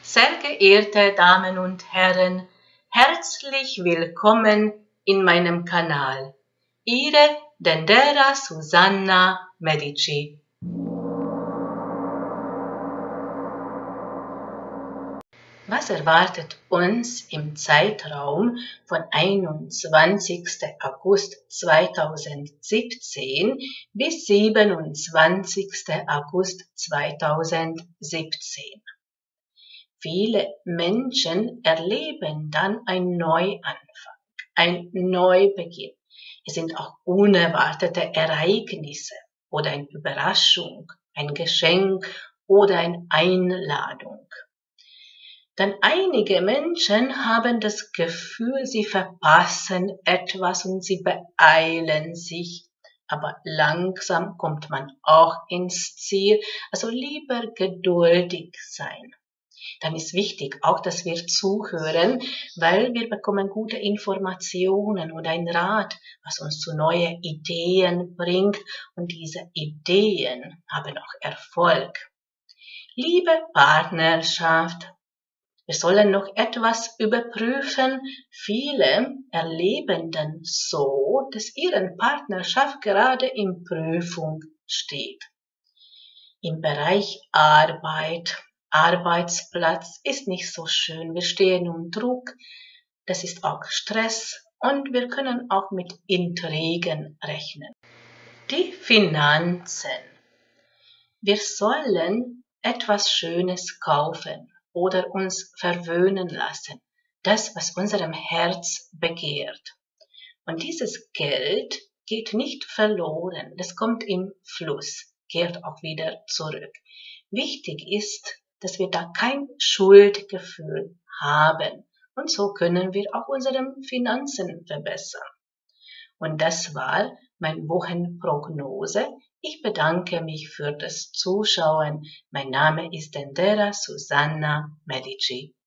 Sehr geehrte Damen und Herren, herzlich willkommen in meinem Kanal. Ihre Dendera Susanna Medici. Was erwartet uns im Zeitraum von 21. August 2017 bis 27. August 2017? Viele Menschen erleben dann einen Neuanfang, ein Neubeginn. Es sind auch unerwartete Ereignisse oder eine Überraschung, ein Geschenk oder eine Einladung. Denn einige Menschen haben das Gefühl, sie verpassen etwas und sie beeilen sich. Aber langsam kommt man auch ins Ziel, also lieber geduldig sein. Dann ist wichtig auch, dass wir zuhören, weil wir bekommen gute Informationen oder einen Rat, was uns zu neuen Ideen bringt, und diese Ideen haben auch Erfolg. Liebe Partnerschaft, wir sollen noch etwas überprüfen. Viele erleben dann so, dass ihre Partnerschaft gerade in Prüfung steht. Im Bereich Arbeit, Arbeitsplatz ist nicht so schön. Wir stehen unter Druck, das ist auch Stress und wir können auch mit Intrigen rechnen. Die Finanzen. Wir sollen etwas Schönes kaufen oder uns verwöhnen lassen, das, was unserem Herz begehrt. Und dieses Geld geht nicht verloren, das kommt im Fluss, kehrt auch wieder zurück. Wichtig ist, dass wir da kein Schuldgefühl haben. Und so können wir auch unsere Finanzen verbessern. Und das war meine Wochenprognose. Ich bedanke mich für das Zuschauen. Mein Name ist Dendera Susanna Medici.